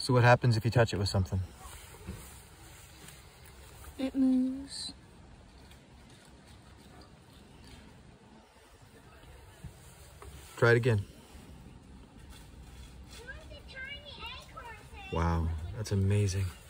So what happens if you touch it with something? It moves. Try it again. Wow, that's amazing.